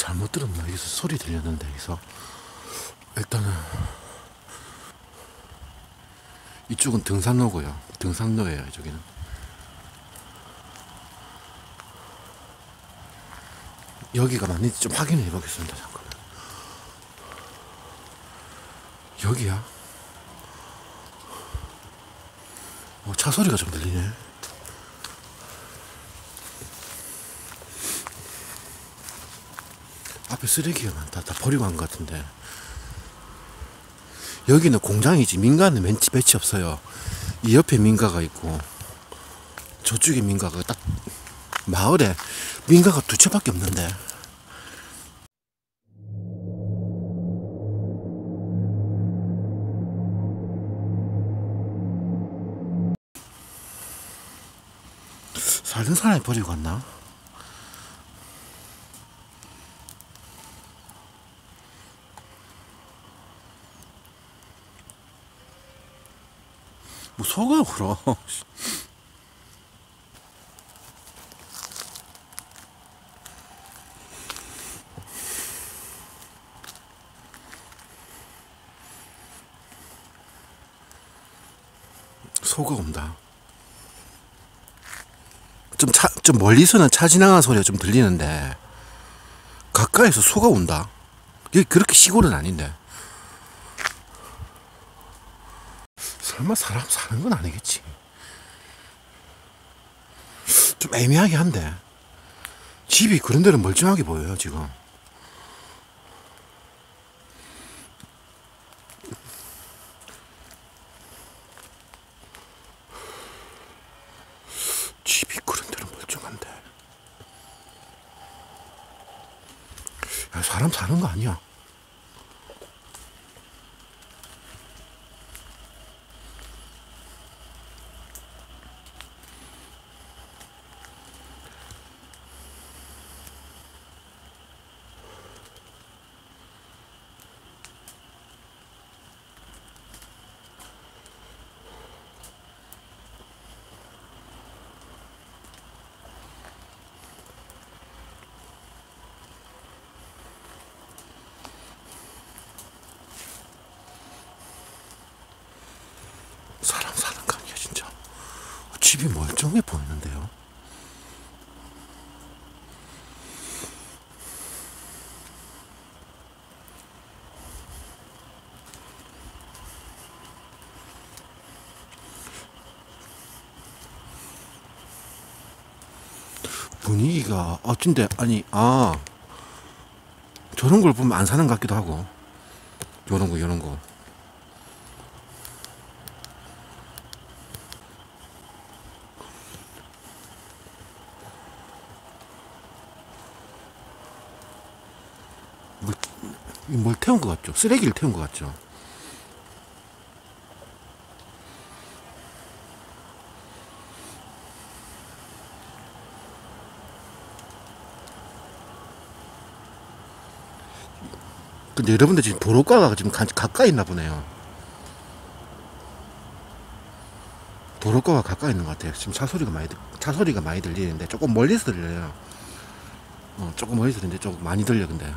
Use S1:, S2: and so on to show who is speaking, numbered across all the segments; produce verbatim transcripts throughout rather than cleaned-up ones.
S1: 잘못 들었나? 여기서 소리 들렸는데, 여기서. 일단은, 이쪽은 등산로고요. 등산로예요, 이쪽에는. 여기가 맞는지 좀 확인해 보겠습니다. 잠깐만. 여기야? 어, 차 소리가 좀 들리네. 앞에 쓰레기가 많다. 다 버리고 간 것 같은데. 여기는 공장이지 민가는 벤치 배치 없어요. 이 옆에 민가가 있고 저쪽에 민가가 딱 마을에 민가가 두 채밖에 없는데. 살던 사람이 버리고 갔나? 뭐 속아 그럼. 소가 온다. 좀 차, 좀 멀리서는 차 지나가는 소리가 좀 들리는데 가까이서 소가 온다. 여기 그렇게 시골은 아닌데. 설마 사람 사는 건 아니겠지. 좀 애매하게 한데 집이 그런 데는 멀쩡하게 보여요 지금. 집이 그런 데는 멀쩡한데. 야, 사람 사는 거 아니야. 사람 사는 거 아니야 진짜. 집이 멀쩡해 보이는데요. 분위기가 어쩐데. 아니 아 저런 걸 보면 안 사는 것 같기도 하고. 요런 거 요런 거 뭘, 뭘 태운 것 같죠? 쓰레기를 태운 것 같죠? 근데 여러분들 지금 도로가가 지금 가, 가까이 있나 보네요. 도로가가 가까이 있는 것 같아요. 지금 차 소리가 많이, 차 소리가 많이 들리는데 조금 멀리서 들려요. 어, 조금 멀리서 들리는데 조금 많이 들려, 근데.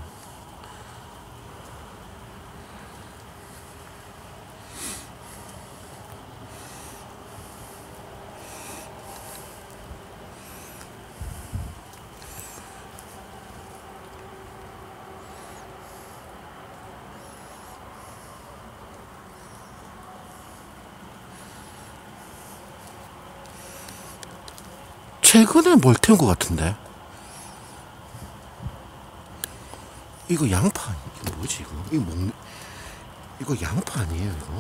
S1: 최근에 뭘 태운 것 같은데? 이거 양파, 이거 뭐지, 이거? 이거 먹는, 이거 양파 아니에요, 이거?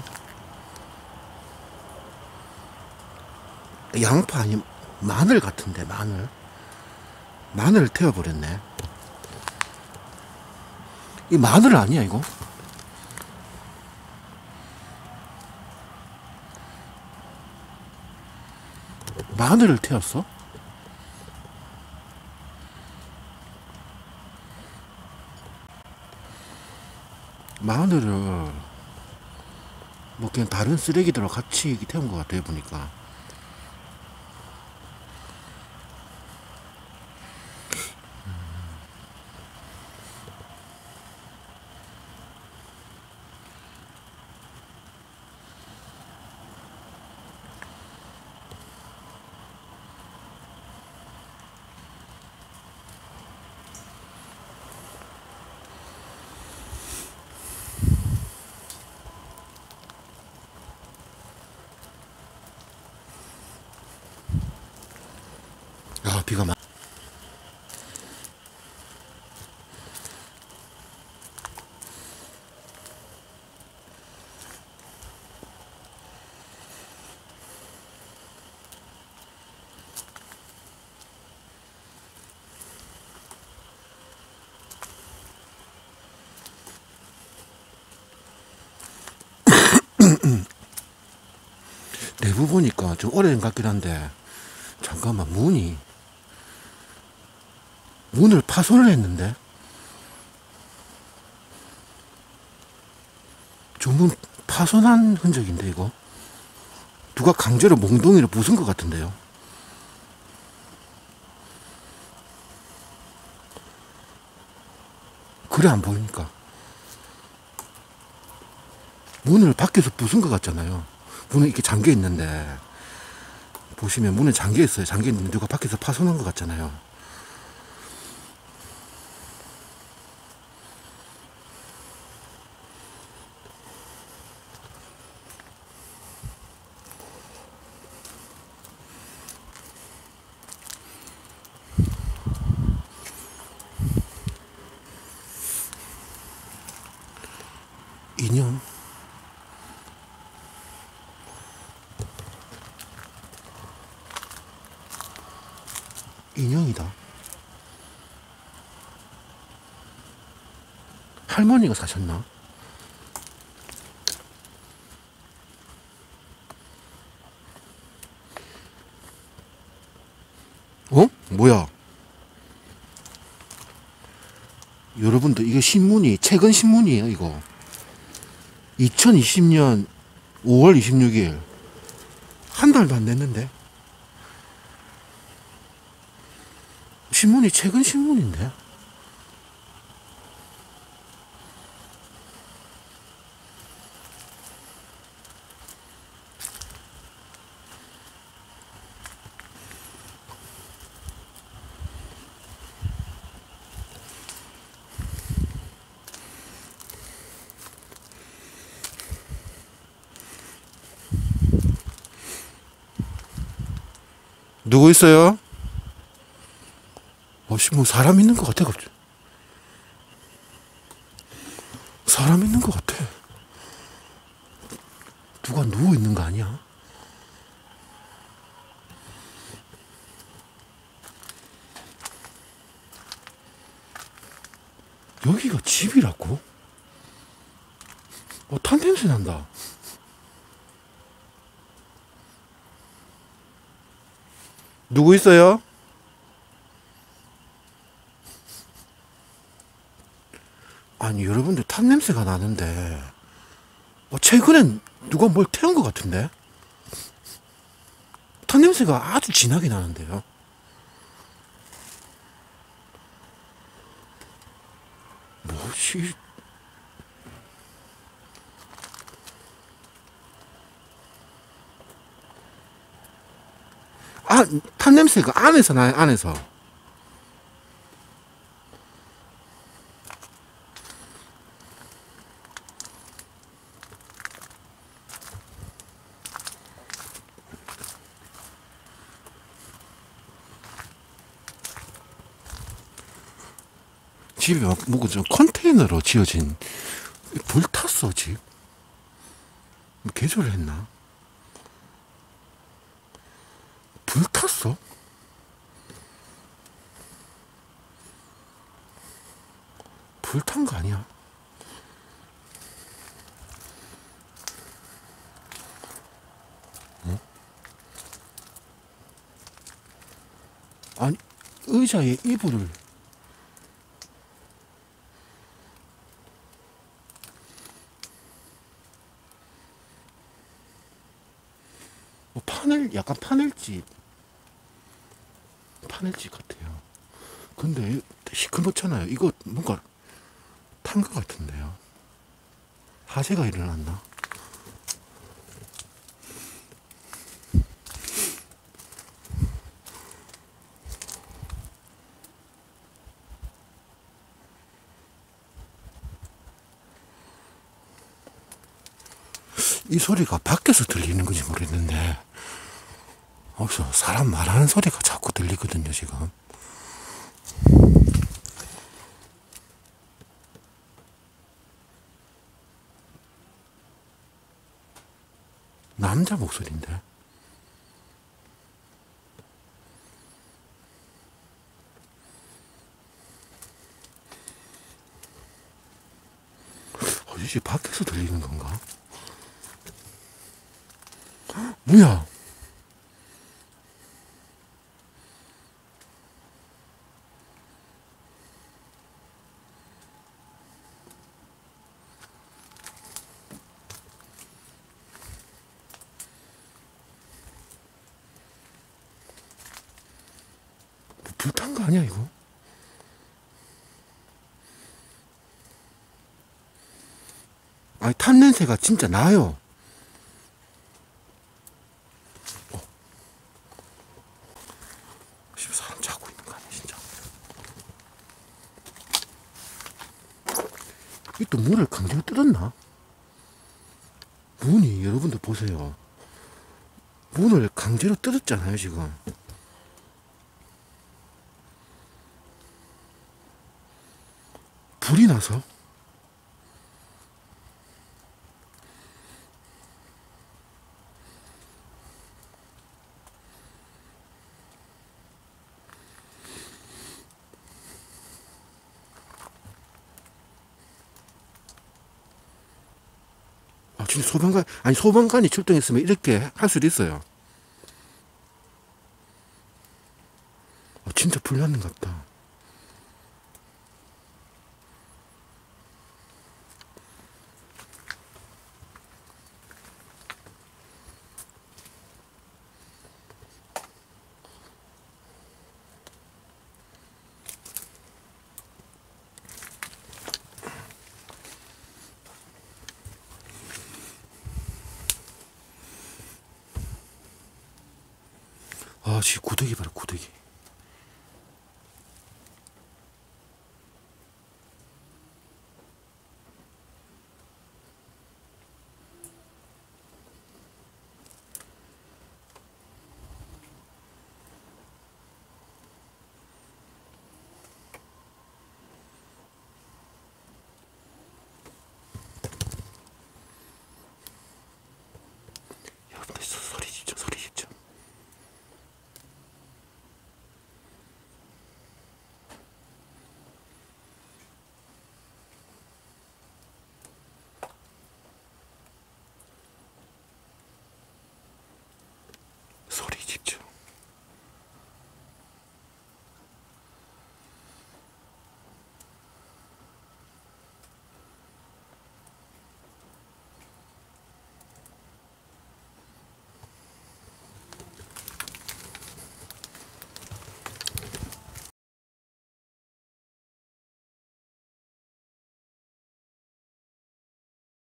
S1: 양파 아니, 마늘 같은데, 마늘. 마늘을 태워버렸네. 이 마늘 아니야, 이거? 마늘을 태웠어? 마늘을 뭐 그냥 다른 쓰레기들하고 같이 태운 것 같아요 보니까. 내부 보니까 좀 오래된 것 같긴 한데, 잠깐만, 문이, 문을 파손을 했는데? 문 파손한 흔적인데, 이거? 누가 강제로 몽둥이를 부순 것 같은데요? 그래, 안 보이니까. 문을 밖에서 부순 것 같잖아요. 문은 이렇게 잠겨 있는데, 보시면 문은 잠겨 있어요. 잠겨 있는데 누가 밖에서 파손한 것 같잖아요. 인형. 인형이다. 할머니가 사셨나? 어? 뭐야? 여러분들, 이거 신문이, 최근 신문이에요, 이거. 이천이십 년 오월 이십육일. 한 달도 안 됐는데. 신문이 최근 신문인데. 누구 있어요? 어씨, 뭐 사람 있는 것 같아, 갑자기. 사람 있는 것 같아. 누가 누워 있는 거 아니야? 여기가 집이라고? 어, 탄 냄새 난다. 누구 있어요? 아니, 여러분들, 탄 냄새가 나는데, 어, 최근엔 누가 뭘 태운 것 같은데? 탄 냄새가 아주 진하게 나는데요. 뭐지? 아, 탄 냄새가 안에서 나요, 안에서. 집이 막, 뭐고, 좀 컨테이너로 지어진, 불 탔어, 집. 개조를 했나? 불 탔어? 불 탄 거 아니야? 어? 아니, 의자에 이불을. 뭐 파넬, 약간 파넬집. 파넬집 같아요. 근데 시커멓잖아요. 이거 뭔가 탄 것 같은데요. 화재가 일어났나? 이 소리가 밖에서 들리는 건지 모르겠는데, 어디서 사람 말하는 소리가 자꾸 들리거든요, 지금. 남자 목소리인데. 어디지? 밖에서 들리는 건가? 뭐야? 불 탄 거 아니야 이거? 아니 탄 냄새가 진짜 나요. 어. 사람 자고 있는 거 아니야 진짜? 이 또 문을 강제로 뜯었나? 문이 여러분들 보세요. 문을 강제로 뜯었잖아요 지금. 불이 나서. 아 진짜 소방관 아니 소방관이 출동했으면 이렇게 할 수도 있어요. 아, 진짜 불 났는 것 같다. 아, 지금 구더기 봐라, 구더기.